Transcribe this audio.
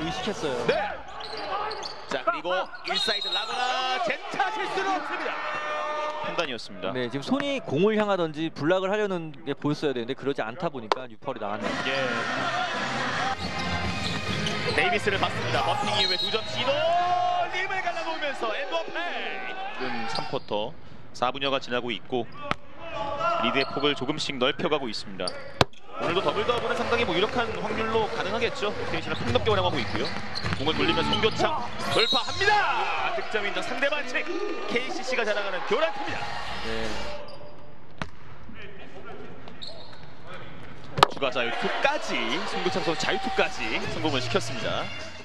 의식했어요. 네. 자, 그리고 인사이드 라거나 젠타 실수는 없습니다. 판단이었습니다. 네, 지금 손이 공을 향하든지 블락을 하려는 게 보였어야 되는데 그러지 않다 보니까 뉴펄이 나왔네요. 예. 데이비스를 봤습니다. 버팅 이후에 2점 시도. 림을 갈라놓으면서 엔드원페이. 지금 3쿼터 4분여가 지나고 있고 리드의 폭을 조금씩 넓혀가고 있습니다. 오늘도 더블 더블은 상당히 유력한 확률로 가능하겠죠. 테니시는 폭넓게 활용하고 있고요. 공을 돌리면 송교창 돌파합니다. 득점 인정 상대 반칙. KCC가 자랑하는 듀란트입니다. 네. 추가 자유투까지 송교창 선수 자유투까지 성공을 시켰습니다.